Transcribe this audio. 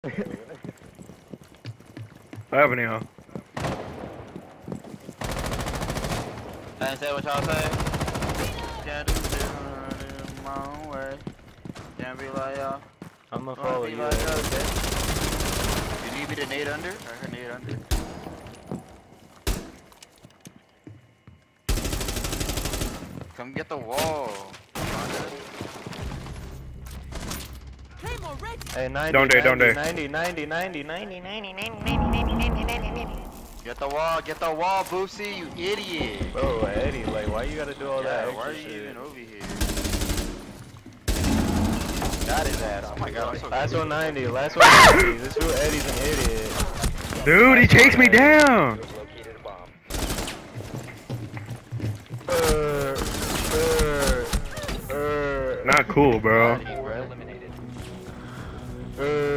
What happened, y'all? I didn't say what y'all say. Can't do shit my own way. Can't be like y'all. I'ma follow you. Like you need me to nade under? I heard nade under. Come get the wall. Hey, 90, Don't dare, don't dare. 90, 90, 90, 90, 90, 90, 90, 90, 90, 90. Get the wall, Boopsy, you idiot. Bro, Eddie, like, why you gotta do all that extra why are you shit? even over here? Got his ass. Oh my god, I'm so Last good. 190, last 190. This dude Eddie's an idiot. Dude, he chased me down. Not cool, bro. Eliminated.